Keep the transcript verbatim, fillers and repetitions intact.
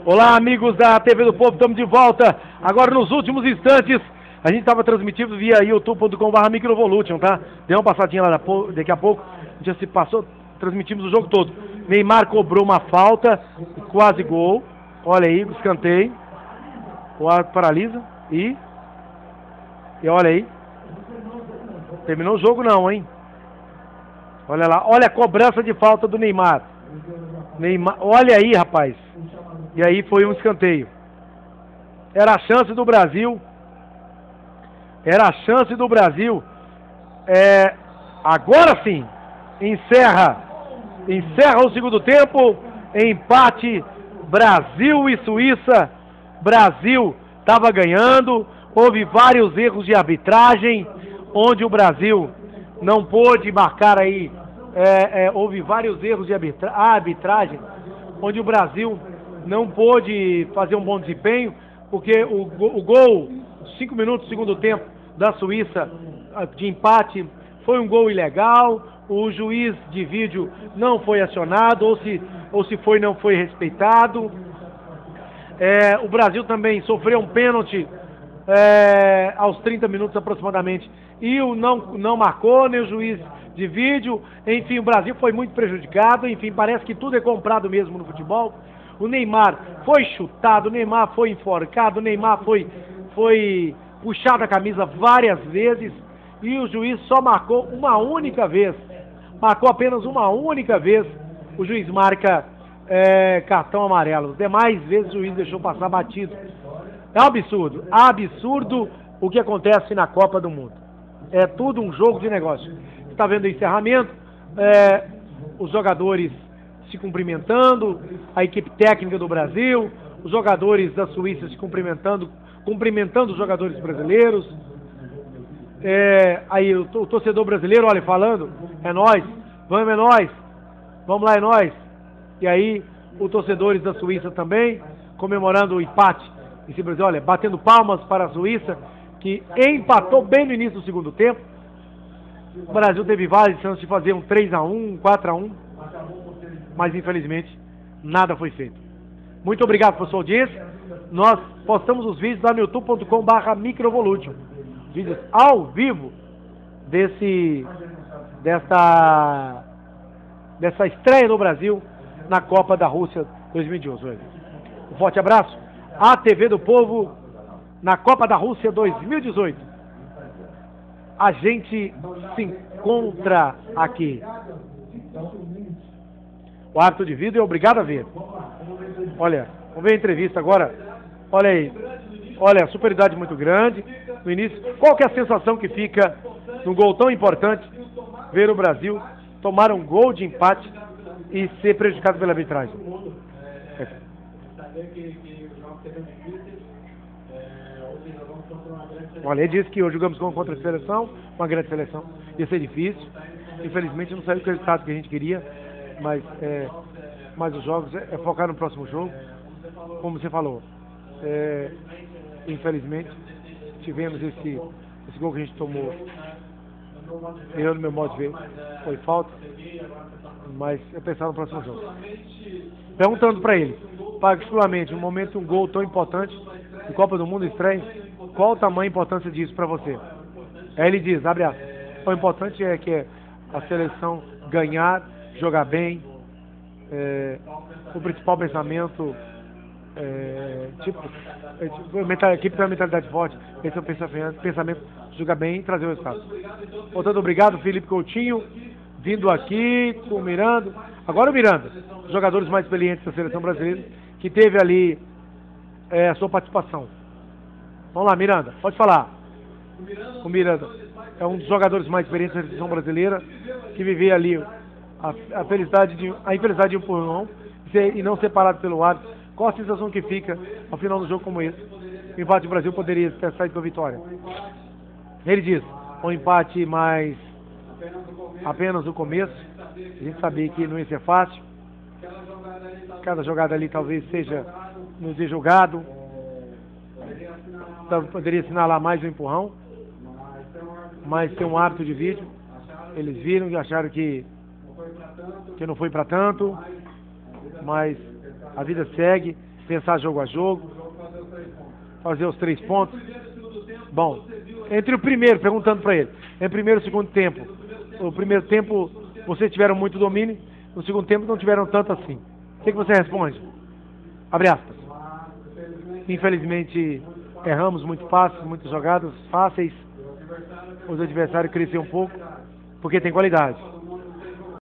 Olá, amigos da T V do Povo, estamos de volta. Agora, nos últimos instantes, a gente estava transmitindo via youtube ponto com barra microvolution, tá? Deu uma passadinha lá daqui a pouco, a gente já se passou, transmitimos o jogo todo. Neymar cobrou uma falta, quase gol. Olha aí, escanteio. O árbitro paralisa e... E olha aí. Terminou o jogo não, hein? Olha lá, olha a cobrança de falta do Neymar. Neymar, olha aí, rapaz. E aí foi um escanteio. Era a chance do Brasil. Era a chance do Brasil. É, agora sim, encerra. Encerra o segundo tempo. Empate, Brasil e Suíça. Brasil estava ganhando. Houve vários erros de arbitragem, onde o Brasil não pôde marcar aí. É, é, houve vários erros de arbitra arbitragem, onde o Brasil não pôde fazer um bom desempenho, porque o, o gol, cinco minutos do segundo tempo, da Suíça, de empate, foi um gol ilegal, o juiz de vídeo não foi acionado, ou se, ou se foi, não foi respeitado. É, o Brasil também sofreu um pênalti é, aos trinta minutos aproximadamente, e o não, não marcou, nem o juiz de vídeo. Enfim, o Brasil foi muito prejudicado. Enfim, parece que tudo é comprado mesmo no futebol. O Neymar foi chutado, o Neymar foi enforcado, o Neymar foi, foi puxado a camisa várias vezes, e o juiz só marcou uma única vez. Marcou apenas uma única vez. O juiz marca é, cartão amarelo. As demais vezes o juiz deixou passar batido. É um absurdo, absurdo o que acontece na Copa do Mundo. É tudo um jogo de negócio. Você está vendo o encerramento, é, os jogadores se cumprimentando, a equipe técnica do Brasil, os jogadores da Suíça se cumprimentando, cumprimentando os jogadores brasileiros. É, aí o, o torcedor brasileiro, olha, falando, é nós, vamos, é nós, vamos lá, é nós. E aí os torcedores da Suíça também, comemorando o empate. E se Brasil, olha, batendo palmas para a Suíça, que empatou bem no início do segundo tempo. O Brasil teve várias chances de fazer um três a um, um quatro a um, mas infelizmente nada foi feito. Muito obrigado por sua audiência. Nós postamos os vídeos lá no youtube ponto com barra microvolution, vídeos ao vivo desse dessa dessa estreia no Brasil na Copa da Rússia dois mil e doze. Um forte abraço. A T V do Povo na Copa da Rússia dois mil e dezoito. A gente se encontra aqui. O árbitro de vídeo é obrigado a ver. Olha, vamos ver a entrevista agora. Olha aí. Olha, superioridade muito grande no início. Qual que é a sensação que fica num gol tão importante, ver o Brasil tomar um gol de empate e ser prejudicado pela arbitragem? É. Olha, ele disse que hoje jogamos contra a seleção, uma grande seleção, ia ser difícil. Infelizmente não saiu o resultado que a gente queria, mas, é, mas os jogos é, é focar no próximo jogo. Como você falou, é, infelizmente tivemos esse, esse gol que a gente tomou. Eu, no meu modo de ver, foi falta, mas é pensar no próximo jogo. Perguntando para ele, particularmente, no momento um gol tão importante de Copa do Mundo estreia, qual o tamanho e importância disso para você? Aí ele diz, abre aspas, o importante é que a seleção ganhar, jogar bem, é, o principal pensamento, é, tipo, é, tipo, a equipe tem uma mentalidade forte, esse é o pensamento, pensamento jogar bem e trazer o resultado. Portanto, obrigado, Felipe Coutinho, vindo aqui com o Miranda. Agora o Miranda, os jogadores mais experientes da seleção brasileira, que teve ali é, a sua participação. Vamos lá, Miranda, pode falar. O Miranda é um dos jogadores mais experientes da seleção brasileira, que vivia ali a, a, felicidade de, a infelicidade de um empurrão e não separado pelo árbitro. Qual a sensação que fica ao final do jogo como esse? O empate do Brasil poderia ter saído com a vitória. Ele diz, um empate mais apenas o começo. A gente sabia que não ia ser fácil. Cada jogada ali talvez seja no ser jogado. Então, poderia assinalar mais um empurrão, mas tem um hábito de vídeo. Eles viram e acharam que, que não foi para tanto, mas a vida segue. Pensar jogo a jogo. Fazer os três pontos. Bom, entre o primeiro, perguntando para ele, entre o primeiro e o segundo tempo, o primeiro tempo vocês tiveram muito domínio, no segundo tempo não tiveram tanto assim. O que, que você responde? Abre aspas. Infelizmente, erramos muito fácil, muitas jogadas fáceis. Os adversários cresceram um pouco, porque tem qualidade.